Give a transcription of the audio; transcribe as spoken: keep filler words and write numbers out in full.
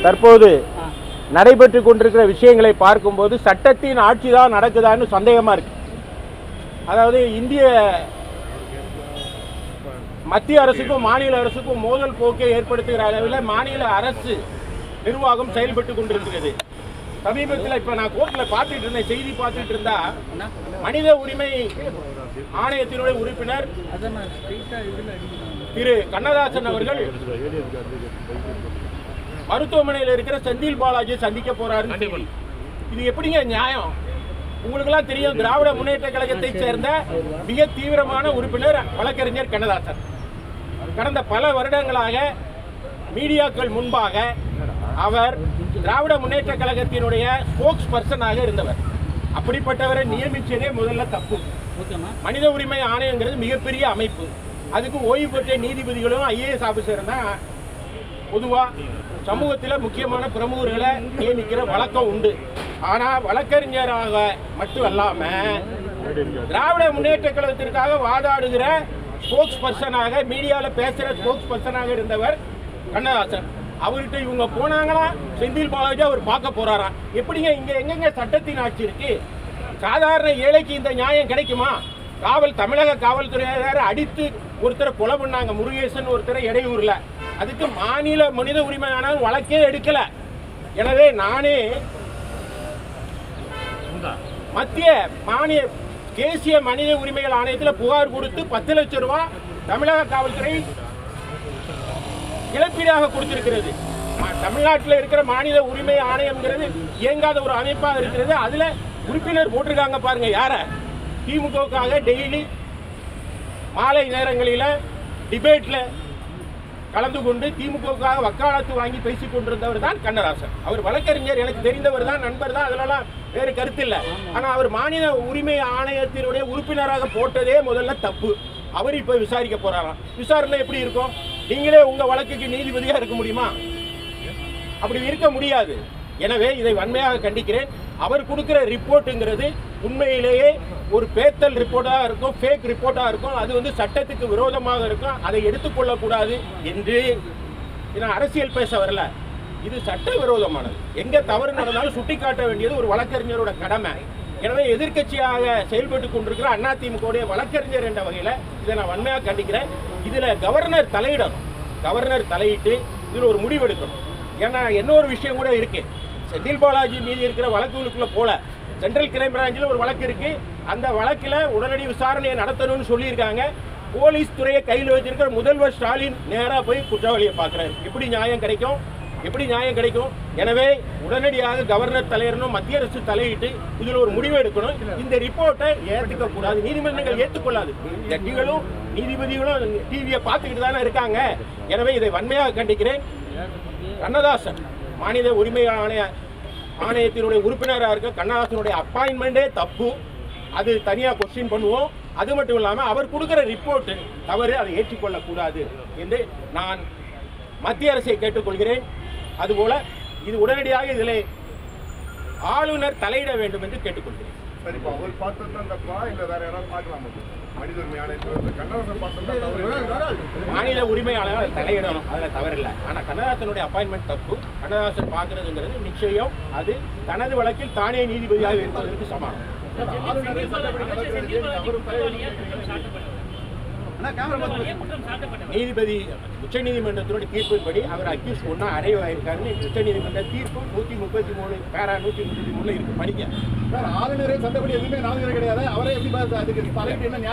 தற்போது நடைபெற்று கொண்டிருக்கிற விஷயங்களை பார்க்கும்போது சட்டத்தின் ஆட்சி தான் நடக்குதான்னு சந்தேகமாக இருக்கு. அதாவது இந்திய மத்திய அரசுக்கும் மாநில அரசுக்கும் மோதல் போக்கை ஏற்படுத்துகிற அளவில் மாநில அரசு நிர்வாகம் செயல்பட்டு கொண்டிருக்கிறது. சமீபத்தில் இப்போ நான் கோர்ட்டில் பார்த்துட்டு இருந்தேன், செய்தி பார்த்துட்டு இருந்தா மனித உரிமை ஆணையத்தினுடைய உறுப்பினர் திரு கண்ணதாசன் அவர்கள் மருத்துவமனையில் இருக்கிற செந்தில் பாலாஜியை சந்திக்க போறாரு. இது எப்படிங்க நியாயம்? உங்களுக்கெல்லாம் தெரியும், திராவிட முன்னேற்ற கழகத்தை சேர்ந்த மிக தீவிரமான உறுப்பினர் வழக்கறிஞர் கண்ணதாசன். கடந்த பல வருடங்களாக மீடியாக்கள் முன்பாக அவர் திராவிட முன்னேற்ற கழகத்தினுடைய ஸ்போக்ஸ் பர்சனாக இருந்தவர். அப்படிப்பட்டவரை நியமிச்சதே முதல்ல தப்பு. மனித உரிமை ஆணையங்கிறது மிகப்பெரிய அமைப்பு. அதுக்கு ஓய்வு பெற்ற நீதிபதிகளும் ஐஏஎஸ் ஆபீசர் தான் பொதுவாக சமூகத்தில் முக்கியமான பிரமுகர்களை நியமிக்கிற வழக்கம் உண்டு. ஆனால் வழக்கறிஞராக மட்டும் அல்லாமல் திராவிட முன்னேற்ற கழகத்திற்காக வாதாடுகிற ஸ்போக்ஸ் பர்சனாக மீடியாவில் பேசுகிற ஸ்போக்ஸ் பர்சனாக இருந்தவர் கண்ணதாசன். அவர்கிட்ட இவங்க போனாங்களா, செந்தில் பாலாஜி அவர் பார்க்க போறாராம். எப்படிங்க இங்க எங்கெங்க சட்டத்தின் ஆட்சி இருக்கு? சாதாரண ஏழைக்கு இந்த நியாயம் கிடைக்குமா? காவல் தமிழக காவல்துறையினர் அடித்து ஒருத்தரை கொலை பண்ணாங்க, முருகேசன் ஒருத்தரை இடையூர்ல. அதுக்கு மாநில மனித உரிமை ஆணையம் வழக்கே எடுக்கல. எனவே நானே மத்திய மாநில தேசிய மனித உரிமைகள் ஆணையத்தில் புகார் கொடுத்து பத்து லட்சம் ரூபாய் தமிழக காவல்துறை இழப்பீடாக கொடுத்திருக்கிறது. தமிழ்நாட்டில் இருக்கிற மாநில உரிமை ஆணையம்ங்கிறது இயங்காத ஒரு அமைப்பாக இருக்கிறது. அதுல உறுப்பினர் போட்டிருக்காங்க பாருங்க, யார திமுகவுக்காக டெய்லி மாலை நேரங்களில் டிபேட்ல கலந்து கொண்டு திமுகவுக்காக வக்காலத்து வாங்கி பேசிக் கொண்டிருந்தவர் தான் கண்ணதாசன். அவர் வழக்கறிஞர், எனக்கு தெரிந்தவர் தான், நண்பர் தான், அதெல்லாம் வேறு கருத்து இல்லை. ஆனால் அவர் மாநில உரிமை ஆணையத்தினுடைய உறுப்பினராக போட்டதே முதல்ல தப்பு. அவர் இப்ப விசாரிக்க போறாராம். விசாரணை எப்படி இருக்கும்? நீங்களே உங்க வழக்குக்கு நீதிபதியா இருக்க முடியுமா? அப்படி இருக்க முடியாது. எனவே இதை வன்மையாக கண்டிக்கிறேன். அவர் கொடுக்கிற ரிப்போர்ட்டுங்கிறது உண்மையிலேயே ஒரு பேத்தல் ரிப்போர்ட்டா இருக்கும், ஃபேக் ரிப்போர்ட்டா இருக்கும். அது வந்து சட்டத்துக்கு விரோதமாக இருக்கும். அதை எடுத்துக்கொள்ளக்கூடாது என்று நான் அரசியல் பேச வரல. இது சட்ட விரோதமானது. எங்க தவறு நடந்தாலும் சுட்டி காட்ட வேண்டியது ஒரு வழக்கறிஞரோட கடமை. எனவே எதிர்கட்சியாக செயல்பட்டு கொண்டிருக்கிற அதிமுக வழக்கறிஞர் என்ற வகையில் இதை நான் வன்மையாக கண்டிக்கிறேன். இதில் கவர்னர் தலையிடணும். கவர்னர் தலையிட்டு இதில் ஒரு முடிவெடுக்கணும். ஏன்னா இன்னொரு விஷயம் கூட இருக்கு. செந்தில் பாலாஜி மீது இருக்கிற வழக்குகளுக்குள்ள போல சென்ட்ரல் கிரைம் பிரான்ச்சில் ஒரு வழக்கு இருக்கு. அந்த வழக்கில் உடனடி விசாரணையை நடத்தணும்னு சொல்லியிருக்காங்க. போலீஸ் துறையை கையில் வச்சிருக்கிற முதல்வர் ஸ்டாலின் நேராக போய் குற்றவாளியை பார்க்குறாரு. எப்படி நியாயம் கிடைக்கும்? எப்படி நியாயம் கிடைக்கும்? எனவே உடனடியாக கவர்னர் தலையிடணும், மத்திய அரசு தலையிட்டு இதில் ஒரு முடிவு எடுக்கணும். இந்த ரிப்போர்ட்டை ஏற்றுக்க கூடாது, நீதிமன்றங்கள் ஏற்றுக்கொள்ளாது. ஜட்ஜிகளும் நீதிபதிகளும் டிவியை பார்த்துக்கிட்டு தானே இருக்காங்க. எனவே இதை வன்மையாக கண்டிக்கிறேன். கண்ணதாசன் மாநில உரிமை ஆணைய ஆணையத்தினுடைய உறுப்பினராக இருக்க கண்ணதாசனுடைய அப்பாயின்மெண்டே தப்பு. அது தனியாக கொஸ்டின் பண்ணுவோம். அது மட்டும் இல்லாமல் அவர் கொடுக்குற ரிப்போர்ட் தவறு, அதை ஏற்றுக்கொள்ளக்கூடாது என்று நான் மத்திய அரசை கேட்டுக்கொள்கிறேன். அதுபோல இது உடனடியாக இதில் ஆளுநர் தலையிட வேண்டும் என்று கேட்டுக்கொள்கிறேன். மாநில உரிமையாளர் தலையிடணும், அதில் தவறில்லை. ஆனால் கண்ணதாசனுடைய அப்பாயின்மெண்ட் தப்பு. கண்ணதாசன் பார்க்கறதுங்கிறது நிச்சயம் அது தனது வழக்கில் தானே நீதிபதியாக இருப்பதற்கு சமானம். நீதிபதி உச்ச நீதிமன்றத்தினுடைய தீர்ப்பின்படி அவர் அக்யூஸ் ஒன்னா அடைவாயிருக்காருன்னு உச்ச நீதிமன்ற தீர்ப்பு நூத்தி முப்பத்தி மூணு பேரா நூத்தி முப்பத்தி மூணுல இருக்கு. படிக்க ஆளுநரே சட்டப்படி எதுவுமே நாளுநர் கிடையாது. அவரே எப்படி